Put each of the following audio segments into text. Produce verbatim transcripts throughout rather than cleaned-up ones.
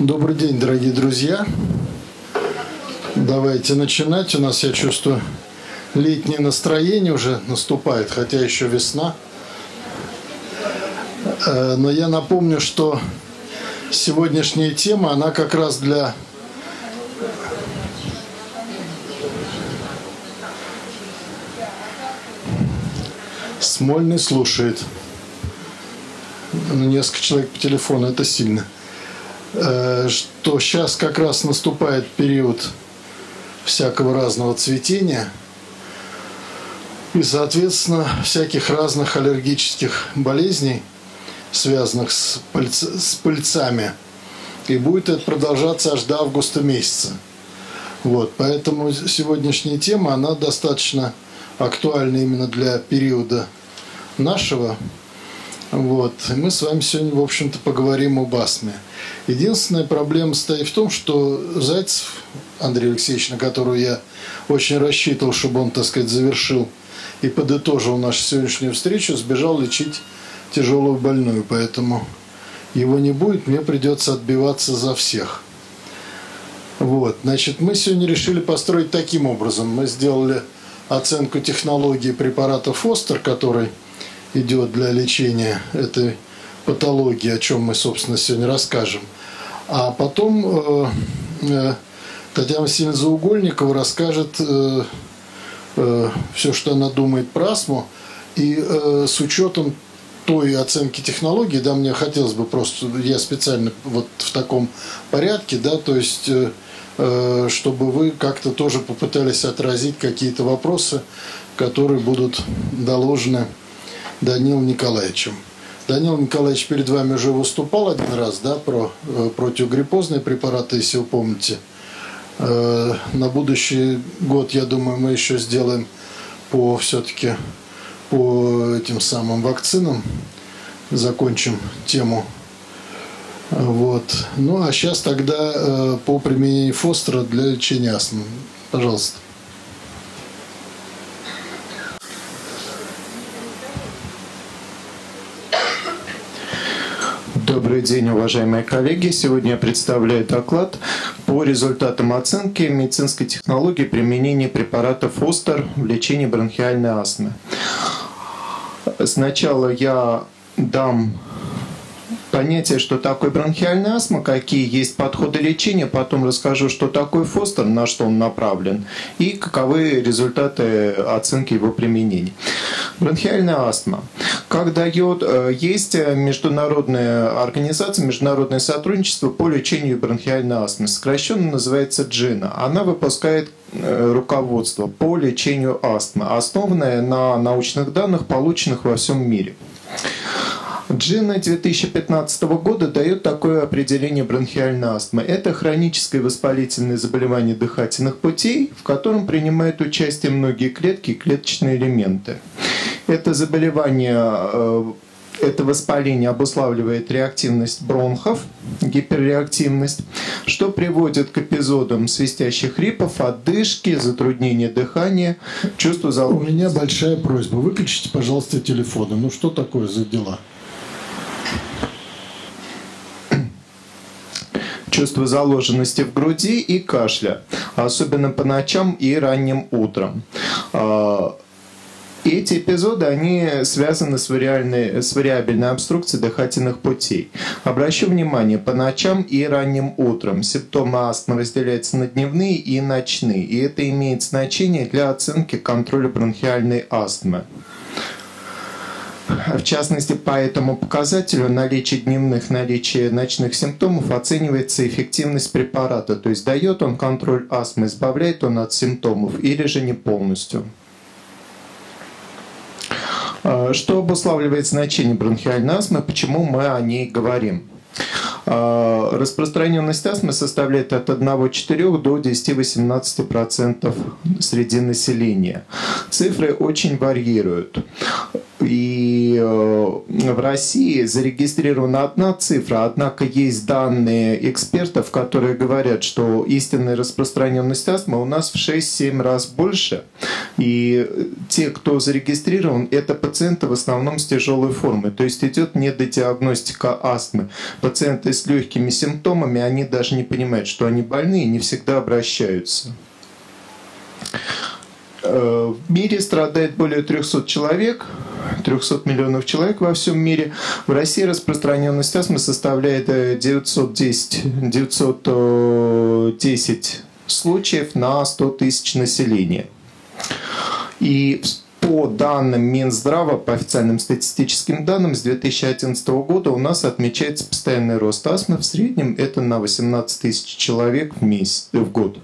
Добрый день, дорогие друзья. Давайте начинать. У нас, я чувствую, летнее настроение уже наступает, хотя еще весна. Но я напомню, что сегодняшняя тема, она как раз для Смольный слушает. Несколько человек по телефону, это сильно. Что сейчас как раз наступает период всякого разного цветения и, соответственно, всяких разных аллергических болезней, связанных с, пыльц... с пыльцами. И будет это продолжаться аж до августа месяца. Вот, поэтому сегодняшняя тема, она достаточно актуальна именно для периода нашего. Вот. И мы с вами сегодня, в общем-то, поговорим об астме. Единственная проблема состоит в том, что Зайцев Андрей Алексеевич, на которого я очень рассчитывал, чтобы он, так сказать, завершил и подытожил нашу сегодняшнюю встречу, сбежал лечить тяжелую больную. Поэтому его не будет, мне придется отбиваться за всех. Вот. Значит, мы сегодня решили построить таким образом. Мы сделали оценку технологии препарата Фостер, который идет для лечения этой патологии, о чем мы, собственно, сегодня расскажем. А потом э, э, Татьяна Васильевна Заугольникова расскажет э, э, все, что она думает про астму. И э, с учетом той оценки технологии, да, мне хотелось бы просто, я специально вот в таком порядке, да, то есть, э, э, чтобы вы как-то тоже попытались отразить какие-то вопросы, которые будут доложены Данилом Николаевичем. Данил Николаевич перед вами уже выступал один раз, да, про э, противогриппозные препараты, если вы помните. Э, на будущий год, я думаю, мы еще сделаем по все-таки по этим самым вакцинам, закончим тему. Вот. Ну а сейчас тогда э, по применению Фостера для лечения астмы. Пожалуйста. Добрый день, уважаемые коллеги. Сегодня я представляю доклад по результатам оценки медицинской технологии применения препарата Фостер в лечении бронхиальной астмы. Сначала я дам понятие, что такое бронхиальная астма, какие есть подходы лечения, потом расскажу, что такое Фостер, на что он направлен, и каковы результаты оценки его применения. Бронхиальная астма. Как дает, есть международная организация, международное сотрудничество по лечению бронхиальной астмы, сокращенно называется джина. Она выпускает руководство по лечению астмы, основанное на научных данных, полученных во всем мире. джина две тысячи пятнадцатого года дает такое определение бронхиальной астмы. Это хроническое воспалительное заболевание дыхательных путей, в котором принимают участие многие клетки и клеточные элементы. Это заболевание, это воспаление обуславливает реактивность бронхов, гиперреактивность, что приводит к эпизодам свистящих хрипов, одышки, затруднения дыхания, чувство заложенности. У меня большая просьба. Выключите, пожалуйста, телефоны. Ну что такое за дела? Чувство заложенности в груди и кашля, особенно по ночам и ранним утром. Эти эпизоды, они связаны с, вариальной, с вариабельной обструкцией дыхательных путей. Обращу внимание, по ночам и ранним утром симптомы астмы разделяются на дневные и ночные, и это имеет значение для оценки контроля бронхиальной астмы. В частности, по этому показателю наличие дневных, наличие ночных симптомов оценивается эффективность препарата, то есть дает он контроль астмы, избавляет он от симптомов или же не полностью. Что обуславливает значение бронхиальной астмы, почему мы о ней говорим? Распространенность астмы составляет от одного целых четырёх десятых до десяти-восемнадцати процентов среди населения. Цифры очень варьируют. И в России зарегистрирована одна цифра, однако есть данные экспертов, которые говорят, что истинная распространенность астмы у нас в шесть-семь раз больше. И те, кто зарегистрирован, это пациенты в основном с тяжелой формой. То есть идет недодиагностика астмы. Пациенты с легкими симптомами, они даже не понимают, что они больны и не всегда обращаются. В мире страдает более трёхсот человек, трёхсот миллионов человек во всем мире. В России распространенность астмы составляет девятьсот десять случаев на сто тысяч населения. И по данным Минздрава, по официальным статистическим данным, с две тысячи одиннадцатого года у нас отмечается постоянный рост астмы. В среднем это на восемнадцать тысяч человек в месяц, в год.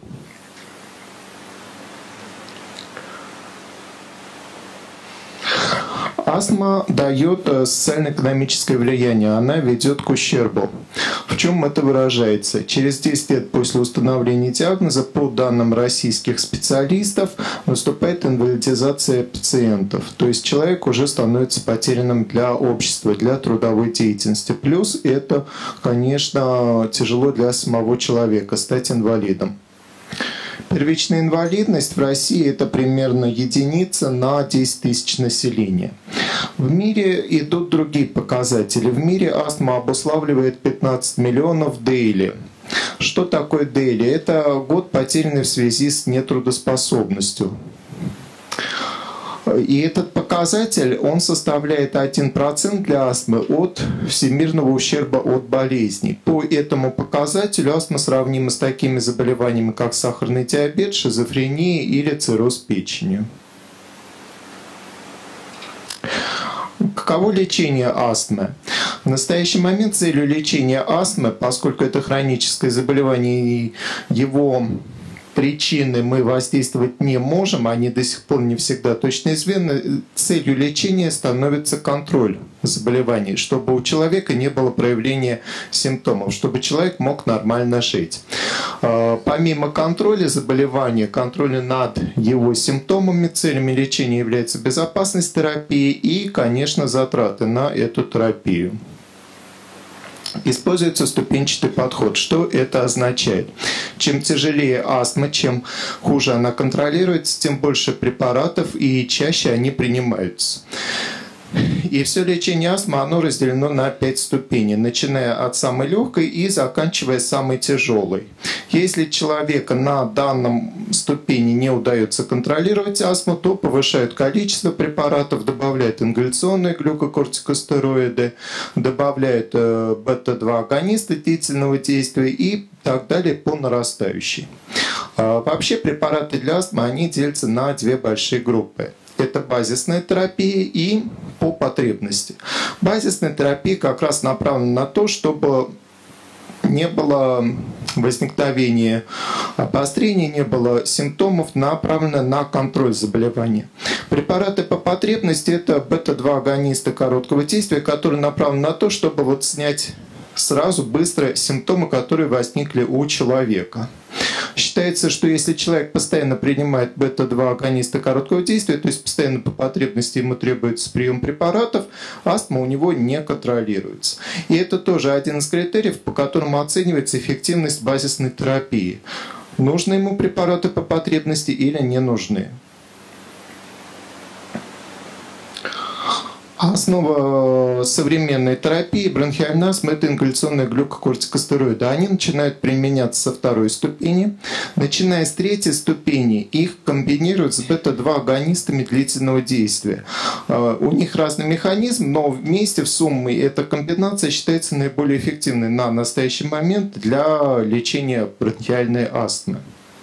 Астма дает социально-экономическое влияние, она ведет к ущербу. В чем это выражается? Через десять лет после установления диагноза, по данным российских специалистов, наступает инвалидизация пациентов. То есть человек уже становится потерянным для общества, для трудовой деятельности. Плюс это, конечно, тяжело для самого человека стать инвалидом. Первичная инвалидность в России – это примерно единица на десять тысяч населения. В мире идут другие показатели. В мире астма обуславливает пятнадцать миллионов дейли. Что такое дейли? Это год, потерянный в связи с нетрудоспособностью. И этот показатель, он составляет один процент для астмы от всемирного ущерба от болезней. По этому показателю астма сравнима с такими заболеваниями, как сахарный диабет, шизофрения или цирроз печени. Каково лечение астмы? В настоящий момент целью лечения астмы, поскольку это хроническое заболевание и его причины мы воздействовать не можем, они до сих пор не всегда точно известны, целью лечения становится контроль заболеваний, чтобы у человека не было проявления симптомов, чтобы человек мог нормально жить. Помимо контроля заболевания, контроля над его симптомами, целями лечения является безопасность терапии и, конечно, затраты на эту терапию. Используется ступенчатый подход. Что это означает? Чем тяжелее астма, чем хуже она контролируется, тем больше препаратов и чаще они принимаются. И все лечение астмы, оно разделено на пять ступеней, начиная от самой легкой и заканчивая самой тяжелой. Если человека на данном ступени не удается контролировать астму, то повышают количество препаратов, добавляют ингаляционные глюкокортикостероиды, добавляют бета два агонисты длительного действия и так далее по нарастающей. Вообще препараты для астмы, они делятся на две большие группы. Это базисная терапия и по потребности. Базисная терапия как раз направлена на то, чтобы не было возникновения обострения, не было симптомов, направлено на контроль заболевания. Препараты по потребности – это бета два агонисты короткого действия, которые направлены на то, чтобы вот снять сразу быстро симптомы, которые возникли у человека. Считается, что если человек постоянно принимает бета два агониста короткого действия, то есть постоянно по потребности ему требуется прием препаратов, астма у него не контролируется. И это тоже один из критериев, по которому оценивается эффективность базисной терапии. Нужны ему препараты по потребности или не нужны. Основа современной терапии бронхиальной астмы – это ингаляционные глюкокортикостероиды. Они начинают применяться со второй ступени. Начиная с третьей ступени, их комбинируют с бета два агонистами длительного действия. У них разный механизм, но вместе в сумме эта комбинация считается наиболее эффективной на настоящий момент для лечения бронхиальной астмы.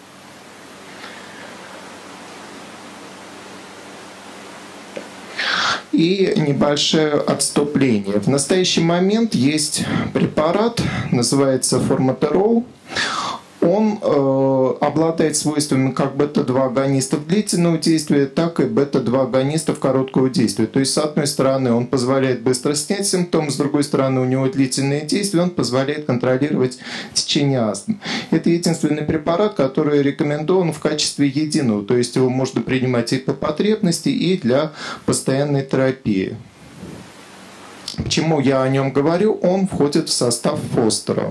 И небольшое отступление. В настоящий момент есть препарат, называется Formoterol. Он э, обладает свойствами как бета-два агонистов длительного действия, так и бета-два агонистов короткого действия. То есть, с одной стороны, он позволяет быстро снять симптом, с другой стороны, у него длительное действие, он позволяет контролировать течение астмы. Это единственный препарат, который рекомендован в качестве единого, то есть его можно принимать и по потребности, и для постоянной терапии. Почему я о нем говорю? Он входит в состав Фостера.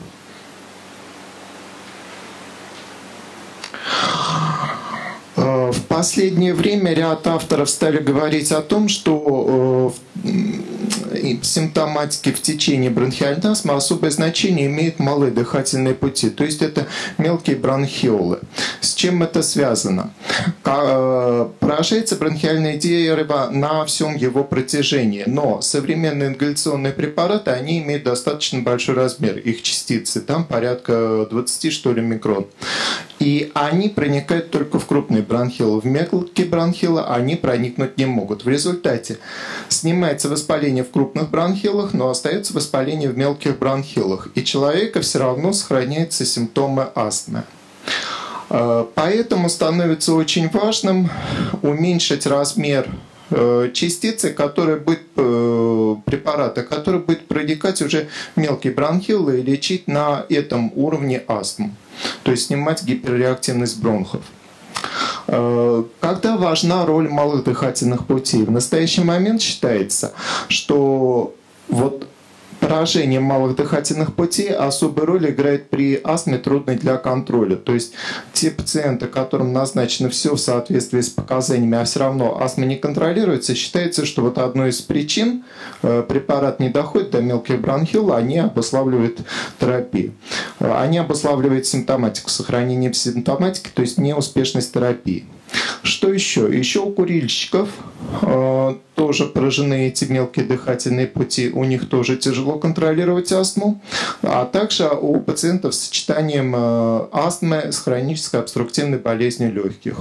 В последнее время ряд авторов стали говорить о том, что в симптоматике в течение бронхиальной астмы особое значение имеют малые дыхательные пути, то есть это мелкие бронхиолы. С чем это связано? Поражается бронхиальное дерево на всем его протяжении, но современные ингаляционные препараты, они имеют достаточно большой размер, их частицы, там порядка двадцать что ли микрон. И они проникают только в крупные бронхиолы. В мелкие бронхиолы они проникнуть не могут. В результате снимается воспаление в крупных бронхиолах, но остается воспаление в мелких бронхиолах. И у человека все равно сохраняются симптомы астмы. Поэтому становится очень важным уменьшить размер частицы, которые будет, препарата, который будет проникать уже в мелкие бронхиолы и лечить на этом уровне астму. То есть снимать гиперреактивность бронхов. Когда важна роль малых дыхательных путей? В настоящий момент считается, что вот поражение малых дыхательных путей особую роль играет при астме, трудной для контроля. То есть те пациенты, которым назначено все в соответствии с показаниями, а все равно астма не контролируется, считается, что вот одной из причин препарат не доходит до мелких бронхиол, они обуславливают терапию. Они обуславливают симптоматику, сохранение симптоматики, то есть неуспешность терапии. Что еще? Еще у курильщиков э, тоже поражены эти мелкие дыхательные пути, у них тоже тяжело контролировать астму, а также у пациентов с сочетанием э, астмы с хронической обструктивной болезнью легких.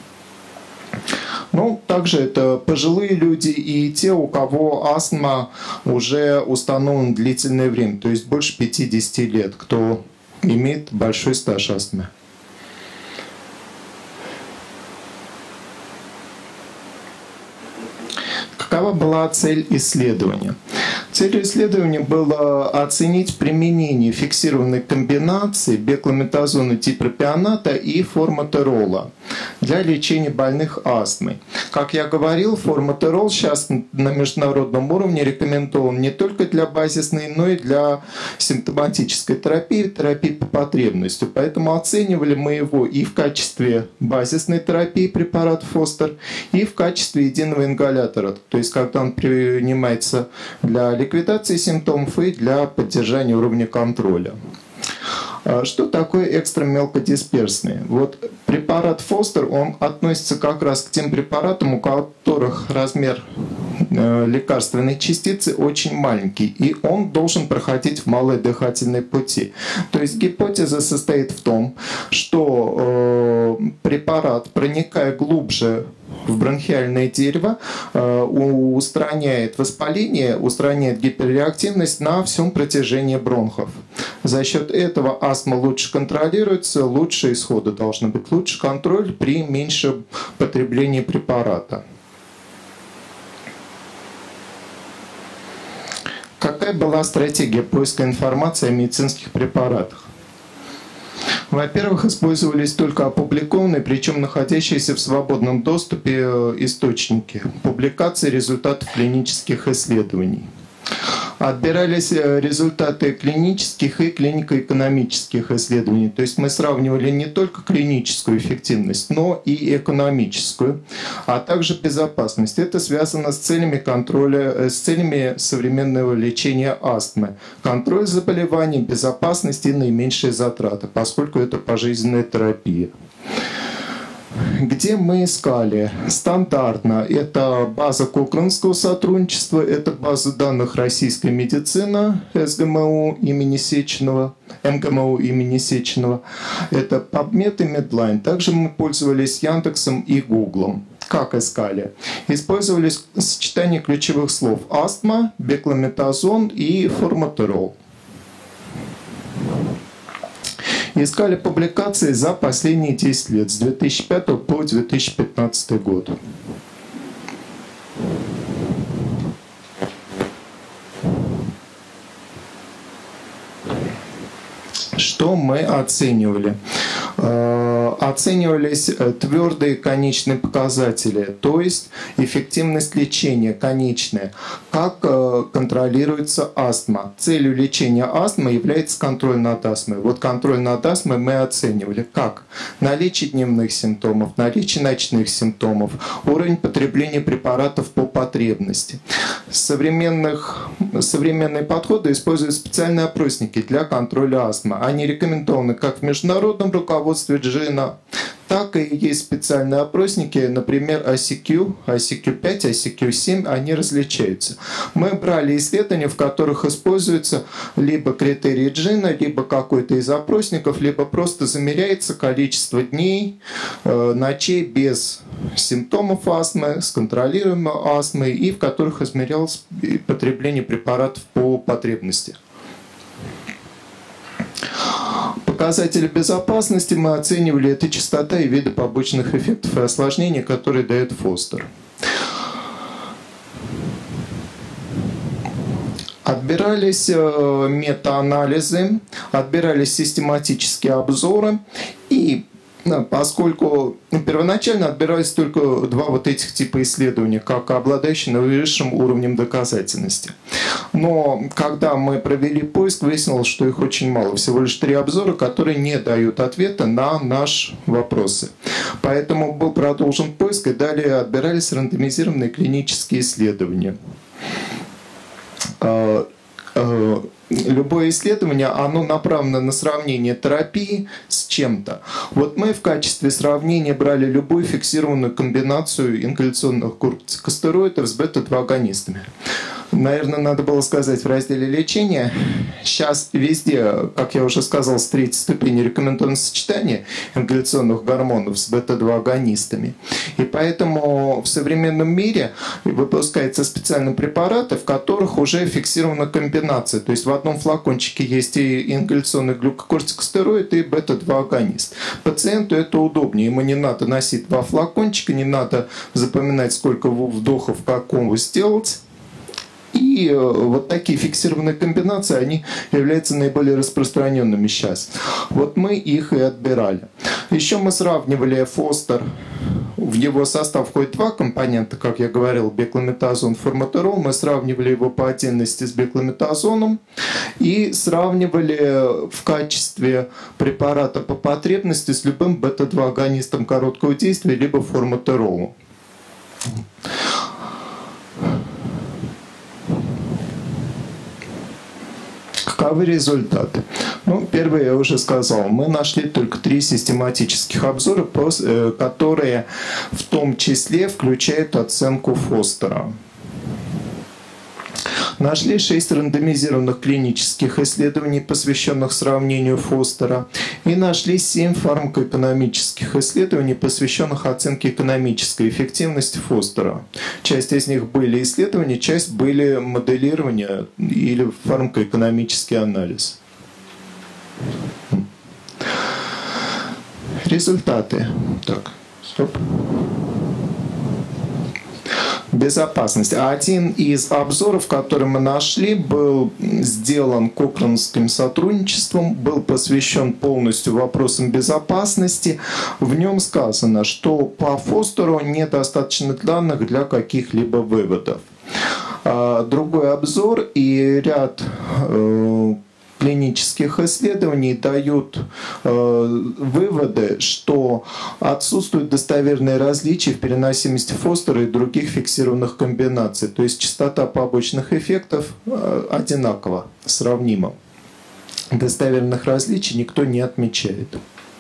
Ну, также это пожилые люди и те, у кого астма уже установлена длительное время, то есть больше пятидесяти лет, кто имеет большой стаж астмы. Какова была цель исследования? Целью исследования было оценить применение фиксированной комбинации бекламетазона, дипропионата и форматерола для лечения больных астмой. Как я говорил, форматерол сейчас на международном уровне рекомендован не только для базисной, но и для симптоматической терапии, терапии по потребности. Поэтому оценивали мы его и в качестве базисной терапии препарат Фостер, и в качестве единого ингалятора, то есть когда он принимается для ликвидации симптомов и для поддержания уровня контроля. Что такое экстрамелкодисперсные? Вот препарат Фостер, он относится как раз к тем препаратам, у которых размер лекарственной частицы очень маленький, и он должен проходить в малые дыхательные пути. То есть гипотеза состоит в том, что э, препарат, проникая глубже в бронхиальное дерево, э, устраняет воспаление, устраняет гиперреактивность на всем протяжении бронхов. За счет этого астма лучше контролируется, лучше исходы должны быть, лучше контроль при меньшем потреблении препарата. Какая была стратегия поиска информации о медицинских препаратах? Во-первых, использовались только опубликованные, причем находящиеся в свободном доступе источники публикации результатов клинических исследований. Отбирались результаты клинических и клинико-экономических исследований. То есть мы сравнивали не только клиническую эффективность, но и экономическую, а также безопасность. Это связано с целями контроля, с целями современного лечения астмы. Контроль заболеваний, безопасность и наименьшие затраты, поскольку это пожизненная терапия. Где мы искали? Стандартно. Это база Кохранского сотрудничества, это база данных «Российская медицина» эс гэ эм у имени Сеченова, эм гэ эм у имени Сеченова. Это PubMed и Medline. Также мы пользовались Яндексом и Гуглом. Как искали? Использовались сочетание ключевых слов астма, бекламетазон и форматерол. Искали публикации за последние десять лет, с две тысячи пятого по две тысячи пятнадцатый год. Что мы оценивали? Оценивались твердые конечные показатели, то есть эффективность лечения конечная, как контролируется астма. Целью лечения астмы является контроль над астмой. Вот контроль над астмой мы оценивали как? Наличие дневных симптомов, наличие ночных симптомов, уровень потребления препаратов по потребности. Современных, современные подходы используют специальные опросники для контроля астмы. Они рекомендованы как в международном руководстве джина, так и есть специальные опросники, например, ай си кью, ай си кью пять, ай си кью семь, они различаются. Мы брали исследования, в которых используются либо критерии джина, либо какой-то из опросников, либо просто замеряется количество дней, э, ночей без симптомов астмы, с контролируемой астмой, и в которых измерялось потребление препаратов по потребности. Показатели безопасности мы оценивали, это частота и виды побочных эффектов и осложнений, которые дает Фостер. Отбирались метаанализы, отбирались систематические обзоры, и поскольку первоначально отбирались только два вот этих типа исследований, как обладающие наивысшим уровнем доказательности. Но когда мы провели поиск, выяснилось, что их очень мало. Всего лишь три обзора, которые не дают ответа на наши вопросы. Поэтому был продолжен поиск, и далее отбирались рандомизированные клинические исследования. Любое исследование, оно направлено на сравнение терапии с чем-то. Вот мы в качестве сравнения брали любую фиксированную комбинацию ингаляционных кортикостероидов с бета-два агонистами. Наверное, надо было сказать в разделе лечения. Сейчас везде, как я уже сказал, с третьей ступени рекомендовано сочетание ингаляционных гормонов с бета-два агонистами. И поэтому в современном мире выпускаются специальные препараты, в которых уже фиксирована комбинация. То есть в одном флакончике есть и ингаляционный глюкокортикостероид, и бета-два агонист. Пациенту это удобнее. Ему не надо носить два флакончика, не надо запоминать, сколько вдохов какому сделать. И вот такие фиксированные комбинации, они являются наиболее распространенными сейчас. Вот мы их и отбирали. Еще мы сравнивали Фостер. В его состав входит два компонента, как я говорил, бекламетазон, форматерол. Мы сравнивали его по отдельности с бекламетазоном и сравнивали в качестве препарата по потребности с любым бета-два агонистом короткого действия, либо форматеролом. Каковы результаты? Ну, первое я уже сказал. Мы нашли только три систематических обзора, которые в том числе включают оценку Фостера. Нашли шесть рандомизированных клинических исследований, посвященных сравнению Фостера, и нашли семь фармакоэкономических исследований, посвященных оценке экономической эффективности Фостера. Часть из них были исследования, часть были моделирование или фармакоэкономический анализ. Результаты. Так, стоп. Безопасность. Один из обзоров, который мы нашли, был сделан Кохранским сотрудничеством, был посвящен полностью вопросам безопасности. В нем сказано, что по Фостеру недостаточно данных для каких-либо выводов. Другой обзор и ряд клинических исследований дают э, выводы, что отсутствуют достоверные различия в переносимости Фостера и других фиксированных комбинаций. То есть частота побочных эффектов э, одинакова, сравнима. Достоверных различий никто не отмечает.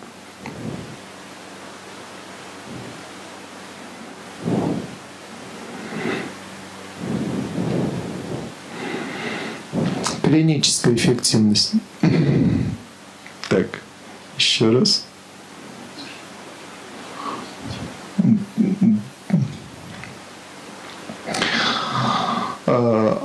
Клиническая эффективность. Так, еще раз.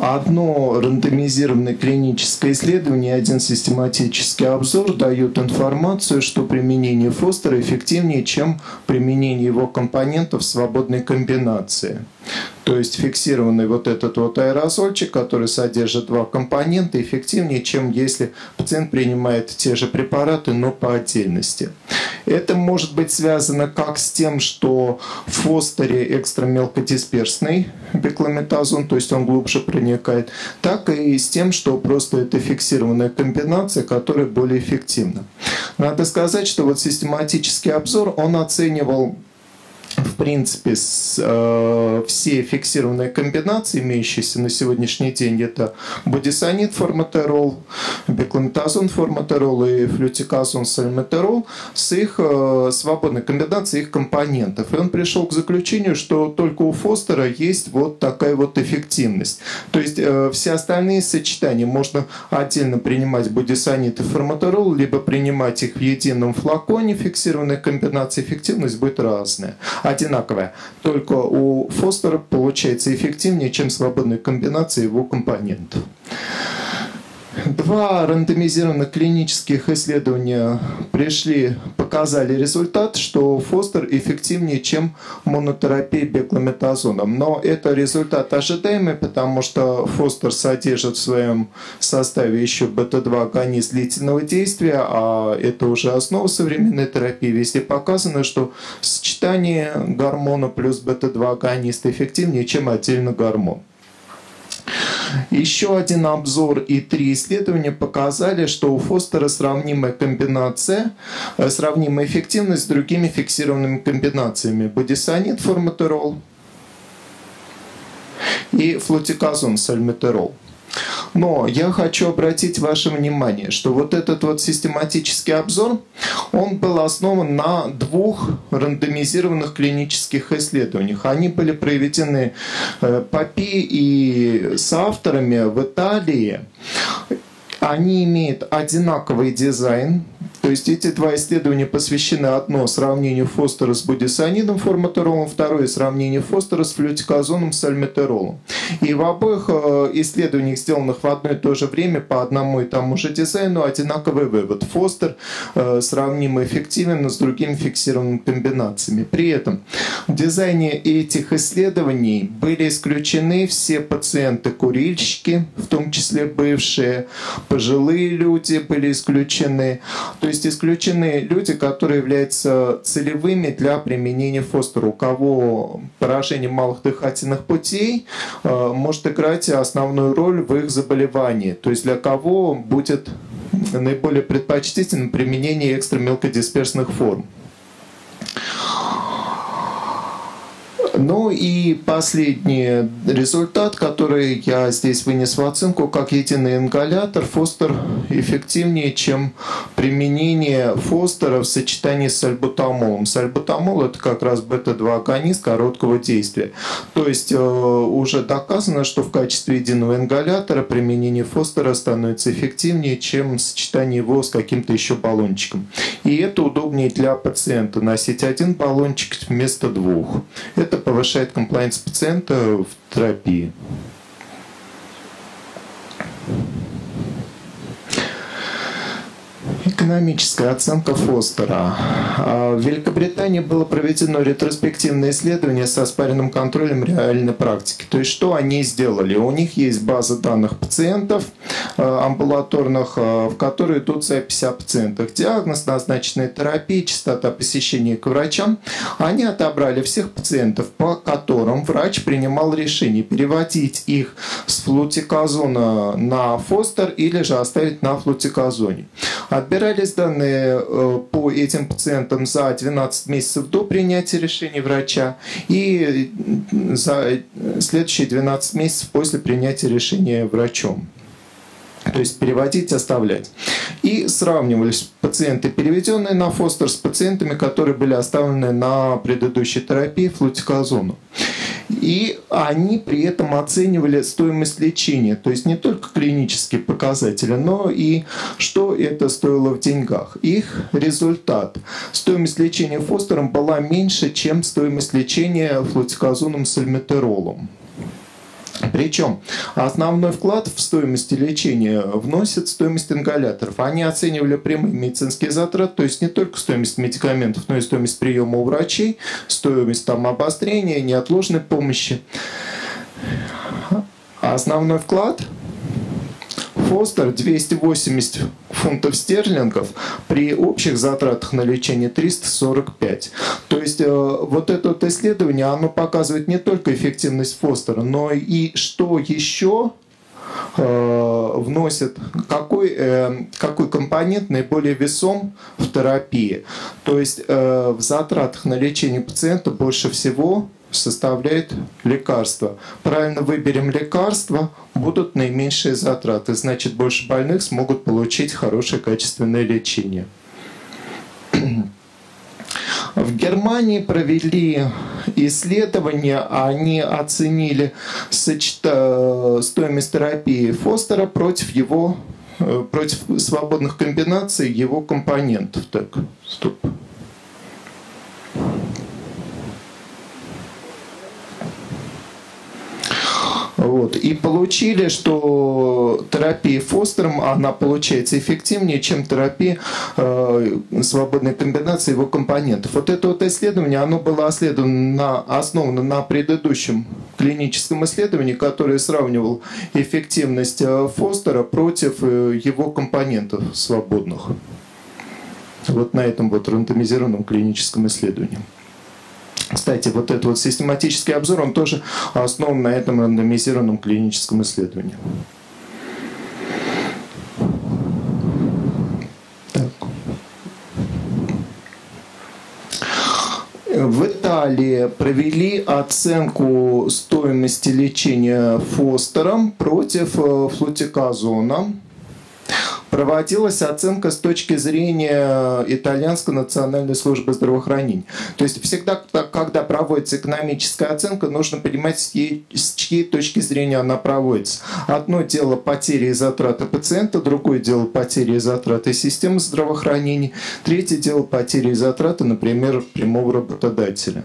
одно рандомизированное клиническое исследование, один систематический обзор дают информацию, что применение Фостера эффективнее, чем применение его компонентов в свободной комбинации. То есть фиксированный вот этот вот аэрозольчик, который содержит два компонента, эффективнее, чем если пациент принимает те же препараты, но по отдельности. Это может быть связано как с тем, что в Фостере экстрамелкодисперсный бекламетазон, то есть он глубже проникает, так и с тем, что просто это фиксированная комбинация, которая более эффективна. Надо сказать, что вот систематический обзор, он оценивал в принципе, с, э, все фиксированные комбинации, имеющиеся на сегодняшний день, это будесонид, форматерол, бекламетазон, форматерол и флютиказон, сальметерол, с их э, свободной комбинацией их компонентов. И он пришел к заключению, что только у Фостера есть вот такая вот эффективность. То есть э, все остальные сочетания можно отдельно принимать будесонид и форматерол, либо принимать их в едином флаконе, фиксированная комбинация, эффективность будет разная. Одинаковая. Только у Фостера получается эффективнее, чем свободная комбинация его компонентов. Два рандомизированных клинических исследования пришли, показали результат, что Фостер эффективнее, чем монотерапия бекламетазоном. Но это результат ожидаемый, потому что Фостер содержит в своем составе еще бета два агонист длительного действия, а это уже основа современной терапии. Везде показано, что сочетание гормона плюс бета два агониста эффективнее, чем отдельно гормон. Еще один обзор и три исследования показали, что у Фостера сравнимая комбинация, сравнимая эффективность с другими фиксированными комбинациями. Будесонид, форматерол и флутиказон, сальметерол. Но я хочу обратить ваше внимание, что вот этот вот систематический обзор, он был основан на двух рандомизированных клинических исследованиях. Они были проведены по ПИ и с авторами в Италии. Они имеют одинаковый дизайн. То есть эти два исследования посвящены: одно сравнению Фостера с будесонидом, форматеролом, второе сравнение Фостера с флютиказоном, сальметеролом. И в обоих исследованиях, сделанных в одно и то же время по одному и тому же дизайну, одинаковый вывод: Фостер сравнимо эффективен с другими фиксированными комбинациями. При этом в дизайне этих исследований были исключены все пациенты-курильщики, в том числе бывшие, пожилые люди были исключены. То есть исключены люди, которые являются целевыми для применения Фостера, у кого поражение малых дыхательных путей э, может играть основную роль в их заболевании. То есть для кого будет наиболее предпочтительным применение экстрамелкодисперсных форм. Ну и последний результат, который я здесь вынес в оценку, как единый ингалятор, Фостер эффективнее, чем применение Фостера в сочетании с сальбутамолом. Сальбутамол — это как раз бета два агонист короткого действия. То есть э, уже доказано, что в качестве единого ингалятора применение Фостера становится эффективнее, чем сочетание его с каким-то еще баллончиком. И это удобнее для пациента — носить один баллончик вместо двух. Это повышает комплаенс пациента в терапии. Экономическая оценка Фостера. В Великобритании было проведено ретроспективное исследование со оспаренным контролем реальной практики. То есть что они сделали? У них есть база данных пациентов амбулаторных, в которые идут записи о пациентах. Диагноз, назначенная терапия, частота посещения к врачам. Они отобрали всех пациентов, по которым врач принимал решение переводить их с флутиказона на Фостер или же оставить на флутиказоне. Отбирались данные по этим пациентам за двенадцать месяцев до принятия решения врача и за следующие двенадцать месяцев после принятия решения врачом. То есть переводить, оставлять. И сравнивались пациенты, переведенные на Фостер, с пациентами, которые были оставлены на предыдущей терапии флутиказону. И они при этом оценивали стоимость лечения, то есть не только клинические показатели, но и что это стоило в деньгах. Их результат: стоимость лечения Фостером была меньше, чем стоимость лечения флутиказоном, сальметеролом. Причем основной вклад в стоимость лечения вносит стоимость ингаляторов. Они оценивали прямые медицинские затраты, то есть не только стоимость медикаментов, но и стоимость приема у врачей, стоимость там обострения, неотложной помощи. А основной вклад Фостер двести восемьдесят фунтов стерлингов, при общих затратах на лечение триста сорок пять. То есть э, вот это вот исследование, оно показывает не только эффективность Фостера, но и что еще э, вносит, какой, э, какой компонент наиболее весом в терапии. То есть э, в затратах на лечение пациента больше всего составляет лекарства. Правильно выберем лекарства, будут наименьшие затраты. Значит, больше больных смогут получить хорошее качественное лечение. В Германии провели исследование, они оценили сочета... стоимость терапии Фостера против его против свободных комбинаций его компонентов. Так, стоп. Вот. И получили, что терапия Фостером, она получается эффективнее, чем терапия э, свободной комбинации его компонентов. Вот это вот исследование, оно было на, основано на предыдущем клиническом исследовании, которое сравнивало эффективность Фостера против его компонентов свободных. Вот на этом вот рандомизированном клиническом исследовании. Кстати, вот этот вот систематический обзор, он тоже основан на этом рандомизированном клиническом исследовании. Так. В Италии провели оценку стоимости лечения Фостером против флутиказона. Проводилась оценка с точки зрения итальянской национальной службы здравоохранения. То есть всегда, когда проводится экономическая оценка, нужно понимать, с чьей, с чьей точки зрения она проводится. Одно дело потери и затраты пациента, другое дело потери и затраты системы здравоохранения, третье дело потери и затраты, например, прямого работодателя.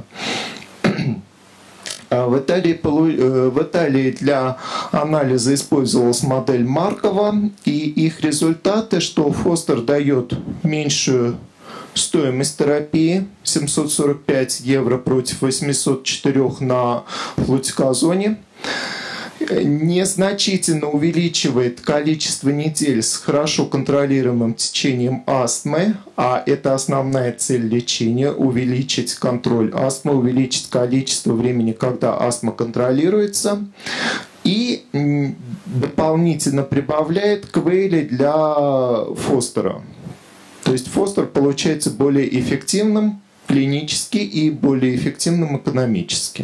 В Италии, в Италии для анализа использовалась модель Маркова, и их результаты, что Фостер дает меньшую стоимость терапии, семьсот сорок пять евро против восьмисот четыре на флутиказоне, незначительно увеличивает количество недель с хорошо контролируемым течением астмы, а это основная цель лечения – увеличить контроль астмы, увеличить количество времени, когда астма контролируется, и дополнительно прибавляет квейли для Фостера. То есть Фостер получается более эффективным клинически и более эффективным экономически.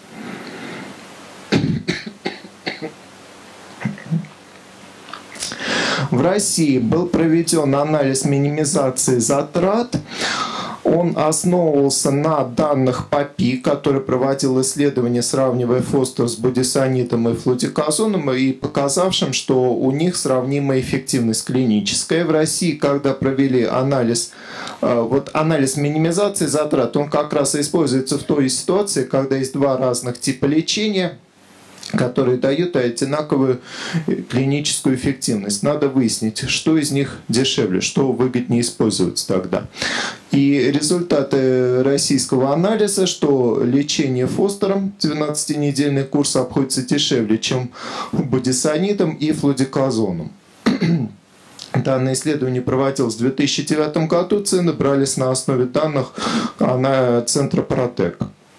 В России был проведен анализ минимизации затрат. Он основывался на данных ПАПИ, который проводил исследование, сравнивая Фостер с будесонидом и флутиказоном, и показавшим, что у них сравнимая эффективность клиническая. В России, когда провели анализ, вот анализ минимизации затрат, он как раз используется в той ситуации, когда есть два разных типа лечения, которые дают одинаковую клиническую эффективность. Надо выяснить, что из них дешевле, что выгоднее использовать тогда. И результаты российского анализа, что лечение Фостером, двенадцатинедельный курс, обходится дешевле, чем будесонидом и флудиказоном. Данное исследование проводилось в две тысячи девятом году, цены брались на основе данных Центра Протек.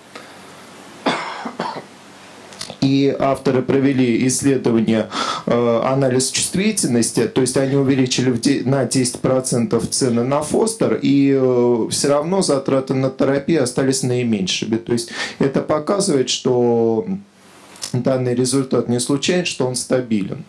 И авторы провели исследование, э, анализ чувствительности, то есть они увеличили в де- на десять процентов цены на Фостер, и э, все равно затраты на терапию остались наименьшими. То есть это показывает, что данный результат не случайен, что он стабилен.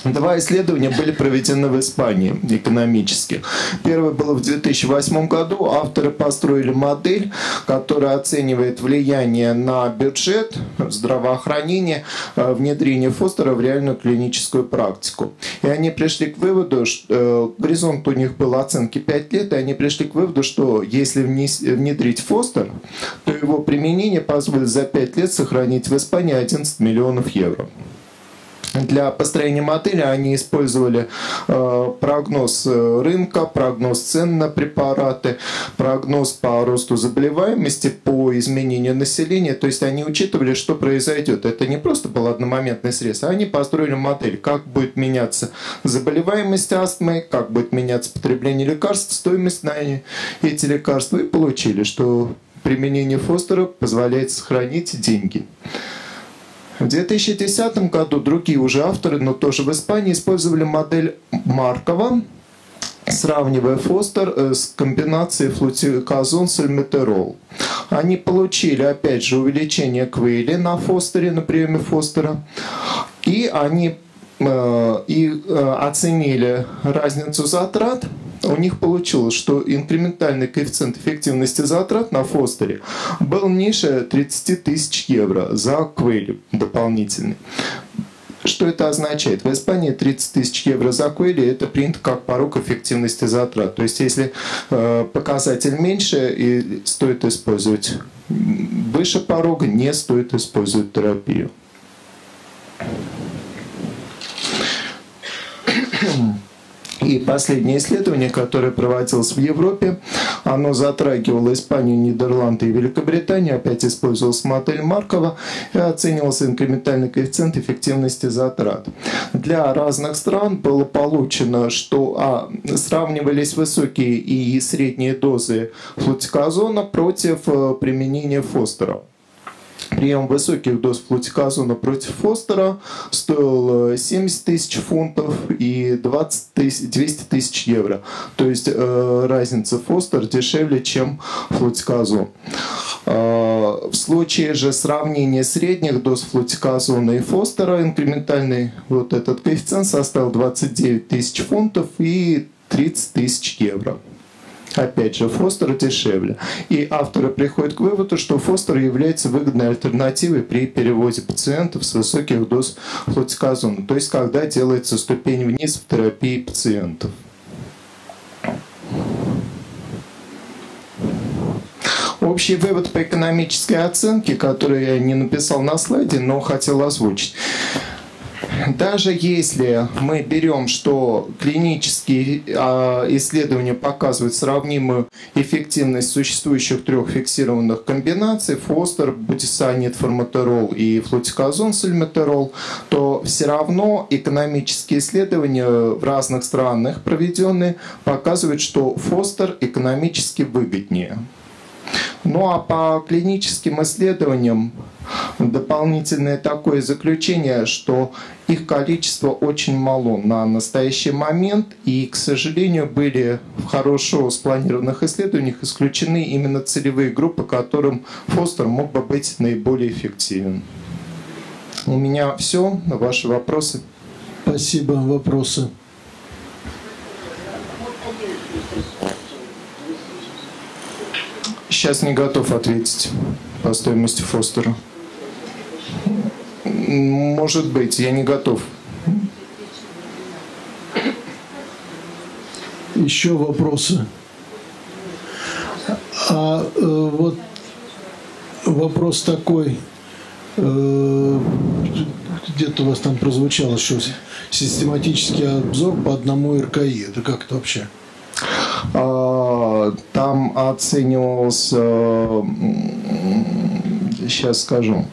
Два исследования были проведены в Испании экономически. Первое было в две тысячи восьмом году. Авторы построили модель, которая оценивает влияние на бюджет, здравоохранение, внедрение Фостера в реальную клиническую практику. И они пришли к выводу, что горизонт у них был оценки пять лет, и они пришли к выводу, что если внедрить Фостер, то его применение позволит за пять лет сохранить в Испании одиннадцать миллионов евро. Для построения модели они использовали э, прогноз рынка, прогноз цен на препараты, прогноз по росту заболеваемости, по изменению населения. То есть они учитывали, что произойдет. Это не просто был одномоментный срез, а они построили модель, как будет меняться заболеваемость астмы, как будет меняться потребление лекарств, стоимость на эти лекарства. И получили, что применение Фостера позволяет сохранить деньги. В две тысячи десятом году другие уже авторы, но тоже в Испании, использовали модель Маркова, сравнивая Фостер с комбинацией флутиказон сальметерол. Они получили, опять же, увеличение квейли на Фостере, на приеме Фостера, и они э, и, э, оценили разницу затрат. У них получилось, что инкрементальный коэффициент эффективности затрат на Фостере был ниже тридцати тысяч евро за квейли дополнительный. Что это означает? В Испании тридцать тысяч евро за квейли это принято как порог эффективности затрат. То есть если э, показатель меньше, и стоит использовать выше порога, не стоит использовать терапию. И последнее исследование, которое проводилось в Европе, оно затрагивало Испанию, Нидерланды и Великобританию, опять использовалась модель Маркова и оценивался инкрементальный коэффициент эффективности затрат. Для разных стран было получено, что а, сравнивались высокие и средние дозы флутиказона против применения Фостера. Прием высоких доз флутиказона против Фостера стоил семьдесят тысяч фунтов и двести тысяч евро. То есть э, разница Фостер дешевле, чем флутиказон. Э, в случае же сравнения средних доз флутиказона и Фостера инкрементальный вот этот коэффициент составил двадцать девять тысяч фунтов и тридцать тысяч евро. Опять же, Фостер дешевле. И авторы приходят к выводу, что Фостер является выгодной альтернативой при переводе пациентов с высоких доз флутиказона. То есть, когда делается ступень вниз в терапии пациентов. Общий вывод по экономической оценке, который я не написал на слайде, но хотел озвучить. Даже если мы берем, что клинические исследования показывают сравнимую эффективность существующих трех фиксированных комбинаций Фостер, будесонид, форматерол и флутиказон, сальметерол, то все равно экономические исследования в разных странах проведенные показывают, что Фостер экономически выгоднее. Ну а по клиническим исследованиям дополнительное такое заключение, что их количество очень мало на настоящий момент, и, к сожалению, были в хорошо спланированных исследованиях исключены именно целевые группы, которым Фостер мог бы быть наиболее эффективен. У меня все. Ваши вопросы? Спасибо. Вопросы? Сейчас не готов ответить по стоимости Фостера. Может быть, я не готов. Еще вопросы? А э, вот вопрос такой. Э, где-то у вас там прозвучало, что систематический обзор по одному эр ка и. Это как это вообще? Там оценивался, сейчас скажу,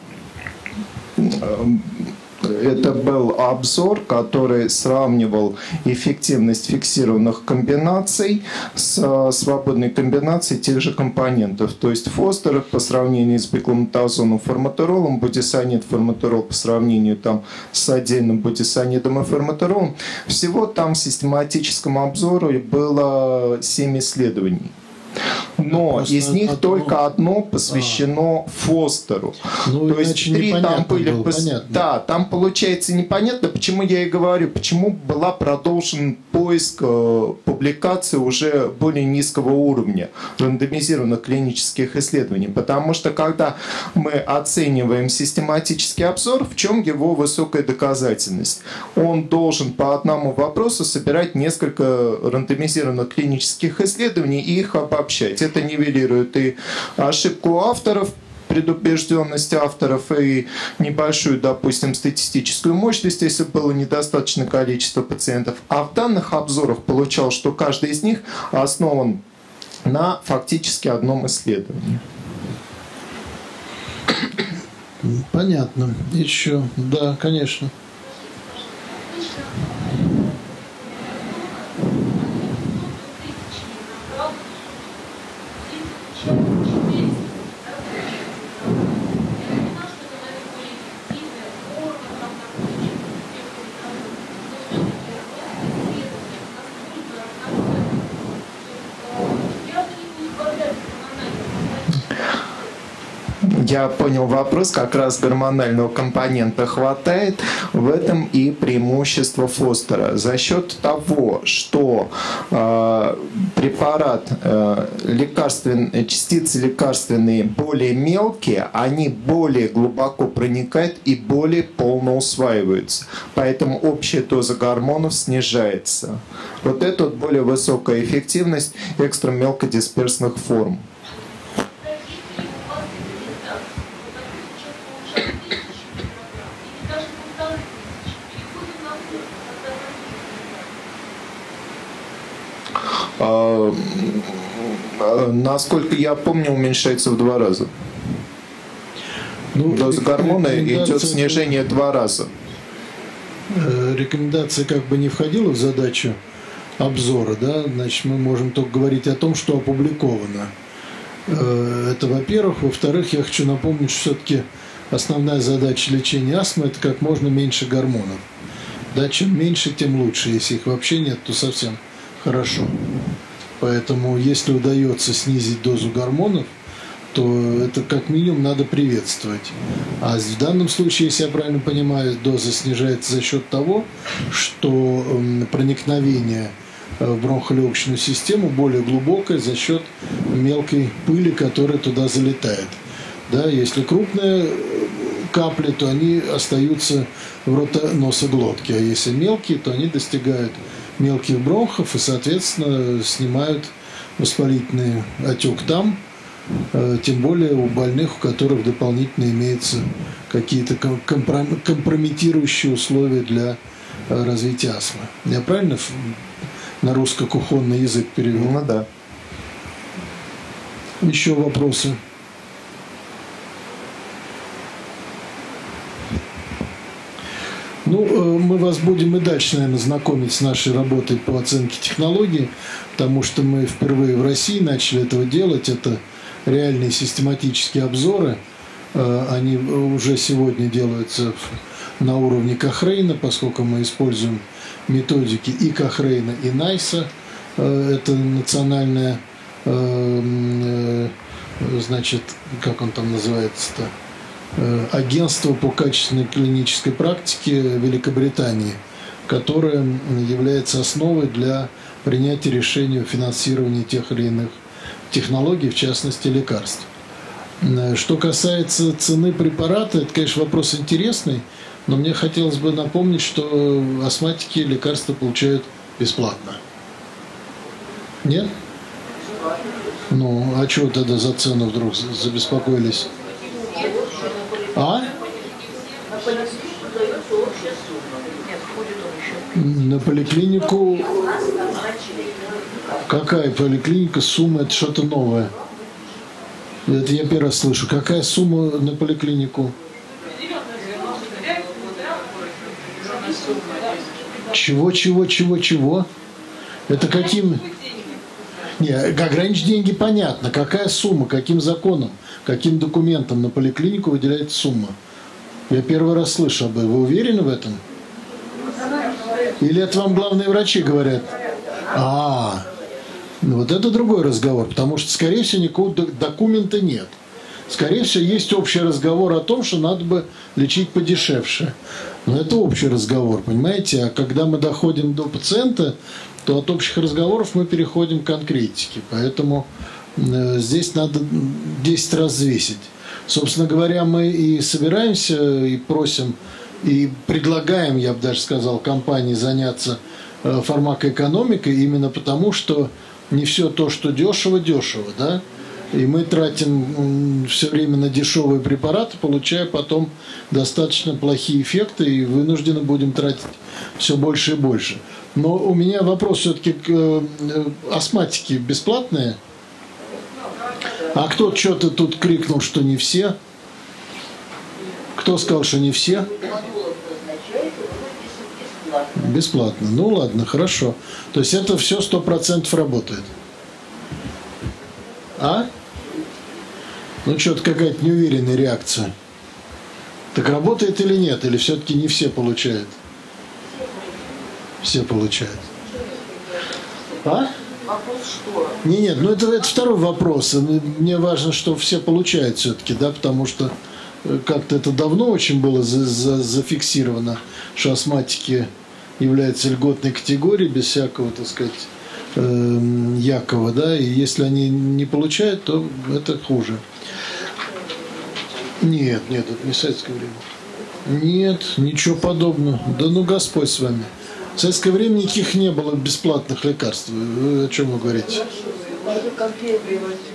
это был обзор, который сравнивал эффективность фиксированных комбинаций с свободной комбинацией тех же компонентов. То есть Фостер по сравнению с беклометазоном, форматеролом, будесонид, форматерол по сравнению там, с отдельным будесонидом и форматеролом. Всего там в систематическом обзоре было семь исследований. Но Просто из них одно... только одно посвящено а. Фостеру. Ну, то есть три там были... Было, пос... Да, там получается непонятно, почему я и говорю, почему была продолжен поиск э, публикаций уже более низкого уровня рандомизированных клинических исследований. Потому что когда мы оцениваем систематический обзор, в чем его высокая доказательность? Он должен по одному вопросу собирать несколько рандомизированных клинических исследований и их обобщать. Это нивелирует и ошибку авторов, предубежденность авторов и небольшую, допустим, статистическую мощность, если было недостаточное количество пациентов. А в данных обзорах получалось, что каждый из них основан на фактически одном исследовании. Понятно. Еще, да, конечно. Я понял вопрос, как раз гормонального компонента хватает, в этом и преимущество Фостера. За счет того, что э, препарат, э, лекарственные, частицы лекарственные более мелкие, они более глубоко проникают и более полно усваиваются. Поэтому общая доза гормонов снижается. Вот это вот более высокая эффективность экстрамелкодисперсных форм. Насколько я помню, уменьшается в два раза. Ну, доза гормона идет снижение в два раза. Рекомендация как бы не входила в задачу обзора, да, значит, мы можем только говорить о том, что опубликовано. Это, во-первых. Во-вторых, я хочу напомнить, что все-таки основная задача лечения астмы – это как можно меньше гормонов. Да, чем меньше, тем лучше. Если их вообще нет, то совсем хорошо. Поэтому, если удается снизить дозу гормонов, то это как минимум надо приветствовать. А в данном случае, если я правильно понимаю, доза снижается за счет того, что проникновение в бронхолегочную систему более глубокое за счет мелкой пыли, которая туда залетает. Да, если крупные капли, то они остаются в рото-носоглотке, а если мелкие, то они достигают мелких бронхов и, соответственно, снимают воспалительный отек там, тем более у больных, у которых дополнительно имеются какие-то компрометирующие условия для развития астмы. Я правильно на русско-кухонный язык перевел? Ну да. Еще вопросы? Ну, мы вас будем и дальше, наверное, знакомить с нашей работой по оценке технологий, потому что мы впервые в России начали этого делать. Это реальные систематические обзоры. Они уже сегодня делаются на уровне Кохрейна, поскольку мы используем методики и Кохрейна, и Найса. Это национальная, значит, как он там называется-то? Агентство по качественной клинической практике Великобритании, которое является основой для принятия решений о финансировании тех или иных технологий, в частности лекарств. Что касается цены препарата, это, конечно, вопрос интересный, но мне хотелось бы напомнить, что астматики лекарства получают бесплатно. Нет? Ну, а чего тогда за цену вдруг забеспокоились? А? На поликлинику... Какая поликлиника? Сумма – это что-то новое. Это я первый раз слышу. Какая сумма на поликлинику? Чего, чего, чего, чего? Это каким... Не, ограничить деньги понятно. Какая сумма, каким законом, каким документом на поликлинику выделяется сумма? Я первый раз слышу об этом. Вы уверены в этом? Или это вам главные врачи говорят? А, Вот это другой разговор, потому что, скорее всего, никакого документа нет. Скорее всего, есть общий разговор о том, что надо бы лечить подешевше. Но это общий разговор, понимаете? А когда мы доходим до пациента, то от общих разговоров мы переходим к конкретике. Поэтому э, здесь надо десять раз взвесить. Собственно говоря, мы и собираемся, и просим, и предлагаем, я бы даже сказал, компании заняться э, фармакоэкономикой именно потому, что не все то, что дешево, дешево, да? И мы тратим все время на дешевые препараты, получая потом достаточно плохие эффекты, и вынуждены будем тратить все больше и больше. Но у меня вопрос все-таки к астматике бесплатные? А кто что-то тут крикнул, что не все? Кто сказал, что не все? Бесплатно. Ну ладно, хорошо. То есть это все сто процентов работает. А? Ну, что-то какая-то неуверенная реакция. Так работает или нет? Или все-таки не все получают? Все получают. А? Вопрос что? Не, нет, ну это, это второй вопрос. Мне важно, что все получают все-таки, да, потому что как-то это давно очень было за, за, зафиксировано, что астматики являются льготной категорией, без всякого, так сказать, э, якого, да, и если они не получают, то это хуже. Нет, нет, это не советское время. Нет, ничего подобного. Да ну Господь с вами. В советское время никаких не было бесплатных лекарств. Вы о чем вы говорите? Можно конкретно